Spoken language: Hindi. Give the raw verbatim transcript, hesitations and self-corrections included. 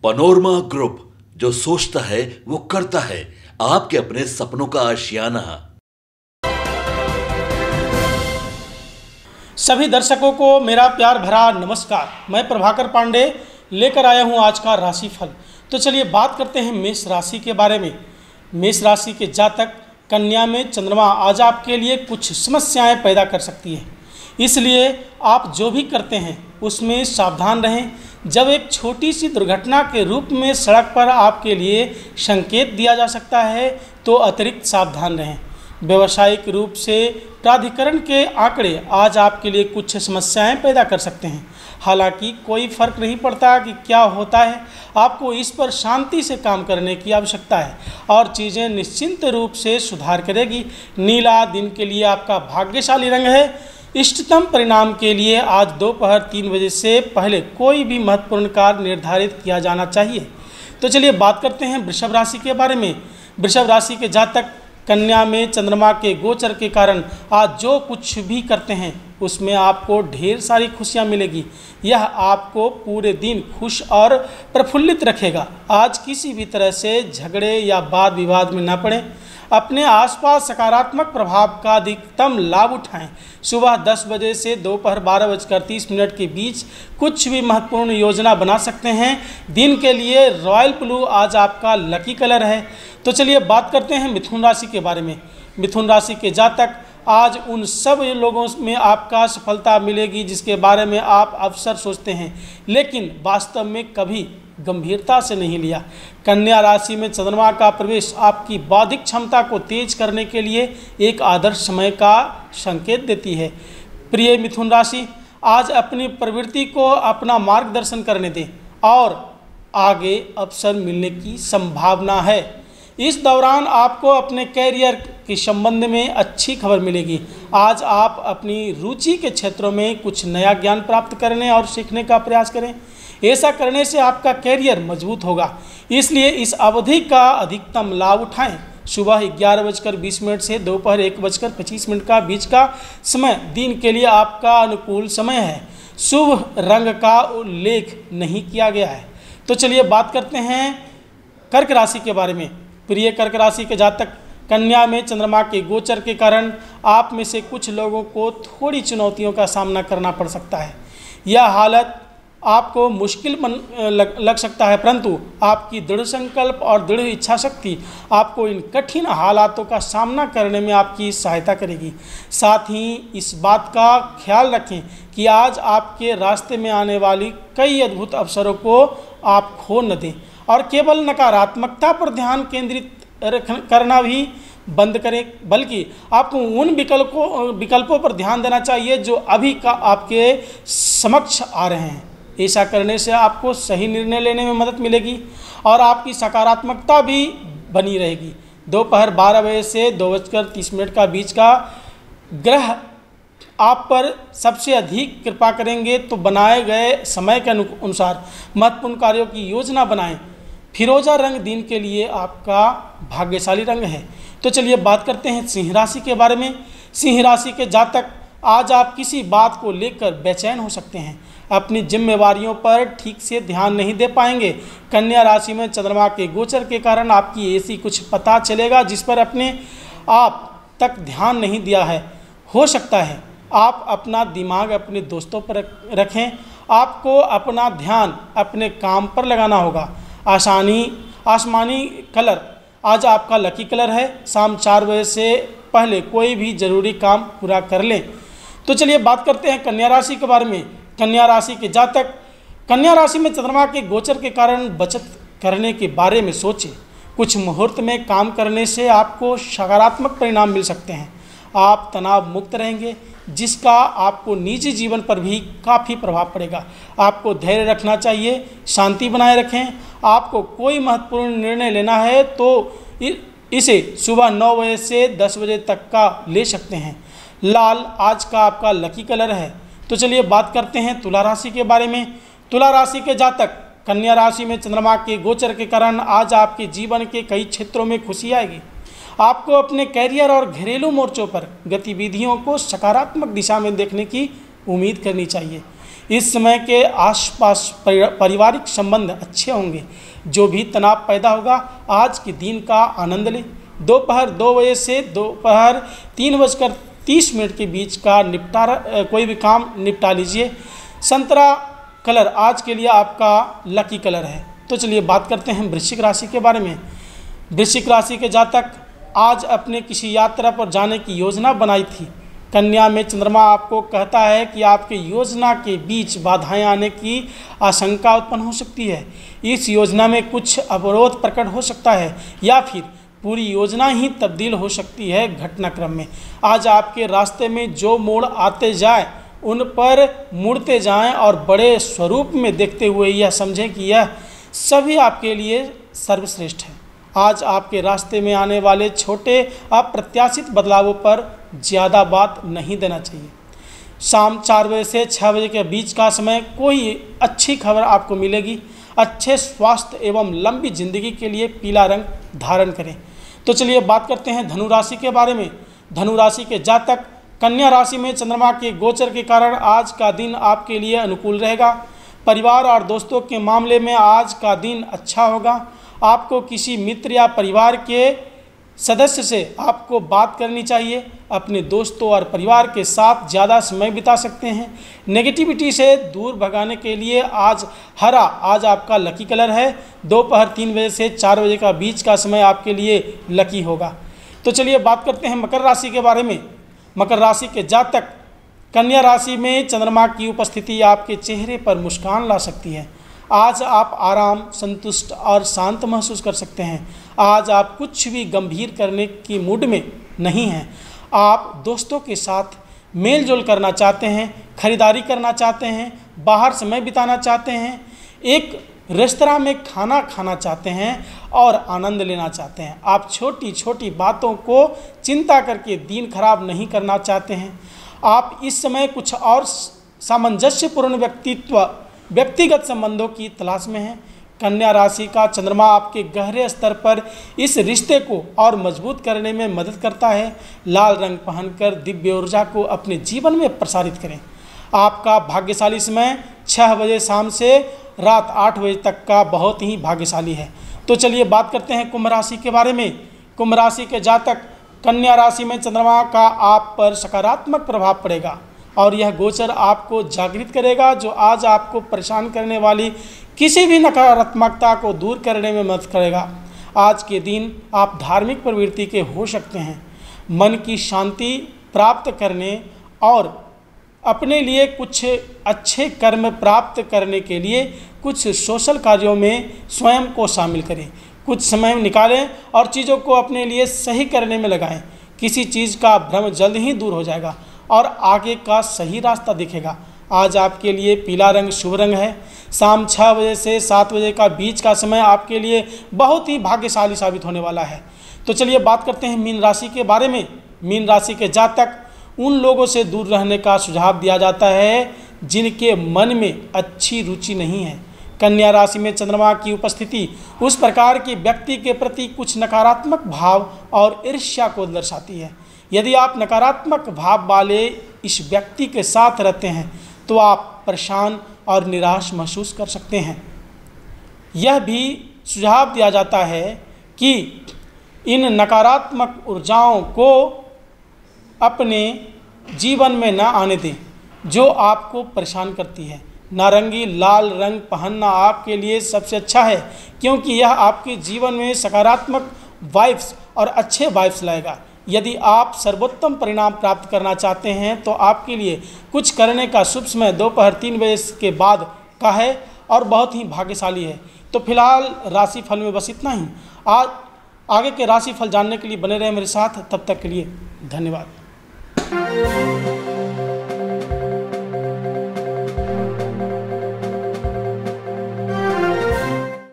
पनोरमा ग्रुप, जो सोचता है वो करता है। आपके अपने सपनों का आशियाना। सभी दर्शकों को मेरा प्यार भरा नमस्कार। मैं प्रभाकर पांडे लेकर आया हूं आज का राशिफल। तो चलिए बात करते हैं मेष राशि के बारे में। मेष राशि के जातक, कन्या में चंद्रमा आज आपके लिए कुछ समस्याएं पैदा कर सकती है, इसलिए आप जो भी करते हैं उसमें सावधान रहें। जब एक छोटी सी दुर्घटना के रूप में सड़क पर आपके लिए संकेत दिया जा सकता है तो अतिरिक्त सावधान रहें। व्यावसायिक रूप से प्राधिकरण के आंकड़े आज आपके लिए कुछ समस्याएं पैदा कर सकते हैं। हालांकि कोई फर्क नहीं पड़ता कि क्या होता है, आपको इस पर शांति से काम करने की आवश्यकता है और चीज़ें निश्चिंत रूप से सुधार करेगी। नीला दिन के लिए आपका भाग्यशाली रंग है। इष्टतम परिणाम के लिए आज दोपहर तीन बजे से पहले कोई भी महत्वपूर्ण कार्य निर्धारित किया जाना चाहिए। तो चलिए बात करते हैं वृषभ राशि के बारे में। वृषभ राशि के जातक, कन्या में चंद्रमा के गोचर के कारण आज जो कुछ भी करते हैं उसमें आपको ढेर सारी खुशियां मिलेगी। यह आपको पूरे दिन खुश और प्रफुल्लित रखेगा। आज किसी भी तरह से झगड़े या वाद विवाद में न पड़ें। अपने आसपास सकारात्मक प्रभाव का अधिकतम लाभ उठाएं। सुबह दस बजे से दोपहर बारह बजकर तीस मिनट के बीच कुछ भी महत्वपूर्ण योजना बना सकते हैं। दिन के लिए रॉयल ब्लू आज आपका लकी कलर है। तो चलिए बात करते हैं मिथुन राशि के बारे में। मिथुन राशि के जातक, आज उन सब लोगों में आपका सफलता मिलेगी जिसके बारे में आप अक्सर सोचते हैं लेकिन वास्तव में कभी गंभीरता से नहीं लिया। कन्या राशि में चंद्रमा का प्रवेश आपकी बौद्धिक क्षमता को तेज करने के लिए एक आदर्श समय का संकेत देती है। प्रिय मिथुन राशि, आज अपनी प्रवृत्ति को अपना मार्गदर्शन करने दें और आगे अवसर मिलने की संभावना है। इस दौरान आपको अपने कैरियर के संबंध में अच्छी खबर मिलेगी। आज आप अपनी रुचि के क्षेत्रों में कुछ नया ज्ञान प्राप्त करने और सीखने का प्रयास करें। ऐसा करने से आपका कैरियर मजबूत होगा, इसलिए इस अवधि का अधिकतम लाभ उठाएं। सुबह ग्यारह बजकर बीस मिनट से दोपहर एक बजकर पच्चीस मिनट का बीच का समय दिन के लिए आपका अनुकूल समय है। शुभ रंग का उल्लेख नहीं किया गया है। तो चलिए बात करते हैं कर्क राशि के बारे में। प्रिय कर्क राशि के जातक, कन्या में चंद्रमा के गोचर के कारण आप में से कुछ लोगों को थोड़ी चुनौतियों का सामना करना पड़ सकता है। यह हालत आपको मुश्किल मन लग, लग सकता है, परंतु आपकी दृढ़ संकल्प और दृढ़ इच्छा शक्ति आपको इन कठिन हालातों का सामना करने में आपकी सहायता करेगी। साथ ही इस बात का ख्याल रखें कि आज आपके रास्ते में आने वाली कई अद्भुत अवसरों को आप खो न दें और केवल नकारात्मकता पर ध्यान केंद्रित करना भी बंद करें, बल्कि आपको उन विकल्पों विकल्पों पर ध्यान देना चाहिए जो अभी का आपके समक्ष आ रहे हैं। ऐसा करने से आपको सही निर्णय लेने में मदद मिलेगी और आपकी सकारात्मकता भी बनी रहेगी। दोपहर बारह बजे से दो बजकर तीस मिनट का बीच का ग्रह आप पर सबसे अधिक कृपा करेंगे, तो बनाए गए समय के अनुसार महत्वपूर्ण कार्यों की योजना बनाएं। फिरोजा रंग दिन के लिए आपका भाग्यशाली रंग है। तो चलिए बात करते हैं सिंह राशि के बारे में। सिंह राशि के जातक, आज आप किसी बात को लेकर बेचैन हो सकते हैं। अपनी जिम्मेवारियों पर ठीक से ध्यान नहीं दे पाएंगे। कन्या राशि में चंद्रमा के गोचर के कारण आपकी ऐसी कुछ पता चलेगा जिस पर अपने आप तक ध्यान नहीं दिया है। हो सकता है आप अपना दिमाग अपने दोस्तों पर रखें। आपको अपना ध्यान अपने काम पर लगाना होगा। आसानी आसमानी कलर आज आपका लकी कलर है। शाम चार बजे से पहले कोई भी ज़रूरी काम पूरा कर लें। तो चलिए बात करते हैं कन्या राशि के बारे में। कन्या राशि के जातक, कन्या राशि में चंद्रमा के गोचर के कारण बचत करने के बारे में सोचें। कुछ मुहूर्त में काम करने से आपको सकारात्मक परिणाम मिल सकते हैं। आप तनाव मुक्त रहेंगे, जिसका आपको निजी जीवन पर भी काफ़ी प्रभाव पड़ेगा। आपको धैर्य रखना चाहिए, शांति बनाए रखें। आपको कोई महत्वपूर्ण निर्णय लेना है तो इसे सुबह नौ बजे से दस बजे तक का ले सकते हैं। लाल आज का आपका लकी कलर है। तो चलिए बात करते हैं तुला राशि के बारे में। तुला राशि के जातक, कन्या राशि में चंद्रमा के गोचर के कारण आज आपके जीवन के कई क्षेत्रों में खुशी आएगी। आपको अपने कैरियर और घरेलू मोर्चों पर गतिविधियों को सकारात्मक दिशा में देखने की उम्मीद करनी चाहिए। इस समय के आसपास पारिवारिक संबंध अच्छे होंगे। जो भी तनाव पैदा होगा आज के दिन का आनंद लें। दोपहर दो बजे से दोपहर तीन बजकर तीस मिनट के बीच का निपटारा कोई भी काम निपटा लीजिए। संतरा कलर आज के लिए आपका लकी कलर है। तो चलिए बात करते हैं वृश्चिक राशि के बारे में। वृश्चिक राशि के जातक आज अपने किसी यात्रा पर जाने की योजना बनाई थी। कन्या में चंद्रमा आपको कहता है कि आपके योजना के बीच बाधाएं आने की आशंका उत्पन्न हो सकती है। इस योजना में कुछ अवरोध प्रकट हो सकता है या फिर पूरी योजना ही तब्दील हो सकती है घटनाक्रम में। आज आपके रास्ते में जो मोड़ आते जाए उन पर मुड़ते जाएं और बड़े स्वरूप में देखते हुए यह समझें कि यह सभी आपके लिए सर्वश्रेष्ठ है। आज आपके रास्ते में आने वाले छोटे अप्रत्याशित बदलावों पर ज़्यादा बात नहीं देना चाहिए। शाम चार बजे से छः बजे के बीच का समय कोई अच्छी खबर आपको मिलेगी। अच्छे स्वास्थ्य एवं लंबी जिंदगी के लिए पीला रंग धारण करें। तो चलिए बात करते हैं धनु राशि के बारे में। धनु राशि के जातक कन्या राशि में चंद्रमा के गोचर के कारण आज का दिन आपके लिए अनुकूल रहेगा। परिवार और दोस्तों के मामले में आज का दिन अच्छा होगा। आपको किसी मित्र या परिवार के सदस्य से आपको बात करनी चाहिए। अपने दोस्तों और परिवार के साथ ज़्यादा समय बिता सकते हैं। नेगेटिविटी से दूर भगाने के लिए आज हरा आज आपका लकी कलर है। दोपहर तीन बजे से चार बजे का बीच का समय आपके लिए लकी होगा। तो चलिए बात करते हैं मकर राशि के बारे में। मकर राशि के जातक कन्या राशि में चंद्रमा की उपस्थिति आपके चेहरे पर मुस्कान ला सकती है। आज आप आराम, संतुष्ट और शांत महसूस कर सकते हैं। आज आप कुछ भी गंभीर करने की मूड में नहीं हैं। आप दोस्तों के साथ मेल जोल करना चाहते हैं, खरीदारी करना चाहते हैं, बाहर समय बिताना चाहते हैं, एक रेस्तरां में खाना खाना चाहते हैं और आनंद लेना चाहते हैं। आप छोटी छोटी बातों को चिंता करके दिन खराब नहीं करना चाहते हैं। आप इस समय कुछ और सामंजस्यपूर्ण व्यक्तित्व व्यक्तिगत संबंधों की तलाश में हैं। कन्या राशि का चंद्रमा आपके गहरे स्तर पर इस रिश्ते को और मजबूत करने में मदद करता है। लाल रंग पहनकर दिव्य ऊर्जा को अपने जीवन में प्रसारित करें। आपका भाग्यशाली समय छः बजे शाम से रात आठ बजे तक का बहुत ही भाग्यशाली है। तो चलिए बात करते हैं कुंभ राशि के बारे में। कुंभ राशि के जातक कन्या राशि में चंद्रमा का आप पर सकारात्मक प्रभाव पड़ेगा और यह गोचर आपको जागृत करेगा, जो आज आपको परेशान करने वाली किसी भी नकारात्मकता को दूर करने में मदद करेगा। आज के दिन आप धार्मिक प्रवृत्ति के हो सकते हैं। मन की शांति प्राप्त करने और अपने लिए कुछ अच्छे कर्म प्राप्त करने के लिए कुछ सोशल कार्यों में स्वयं को शामिल करें। कुछ समय निकालें और चीज़ों को अपने लिए सही करने में लगाएं। किसी चीज़ का भ्रम जल्द ही दूर हो जाएगा और आगे का सही रास्ता दिखेगा। आज आपके लिए पीला रंग शुभ रंग है। शाम छः बजे से सात बजे का बीच का समय आपके लिए बहुत ही भाग्यशाली साबित होने वाला है। तो चलिए बात करते हैं मीन राशि के बारे में। मीन राशि के जातक उन लोगों से दूर रहने का सुझाव दिया जाता है जिनके मन में अच्छी रुचि नहीं है। कन्या राशि में चंद्रमा की उपस्थिति उस प्रकार के व्यक्ति के प्रति कुछ नकारात्मक भाव और ईर्ष्या को दर्शाती है। यदि आप नकारात्मक भाव वाले इस व्यक्ति के साथ रहते हैं तो आप परेशान और निराश महसूस कर सकते हैं। यह भी सुझाव दिया जाता है कि इन नकारात्मक ऊर्जाओं को अपने जीवन में न आने दें जो आपको परेशान करती है। नारंगी लाल रंग पहनना आपके लिए सबसे अच्छा है क्योंकि यह आपके जीवन में सकारात्मक वाइब्स और अच्छे वाइब्स लाएगा। यदि आप सर्वोत्तम परिणाम प्राप्त करना चाहते हैं तो आपके लिए कुछ करने का शुभ समय दोपहर तीन बजे के बाद का है और बहुत ही भाग्यशाली है। तो फिलहाल राशिफल में बस इतना ही। आज आगे के राशिफल जानने के लिए बने रहे मेरे साथ। तब तक के लिए धन्यवाद।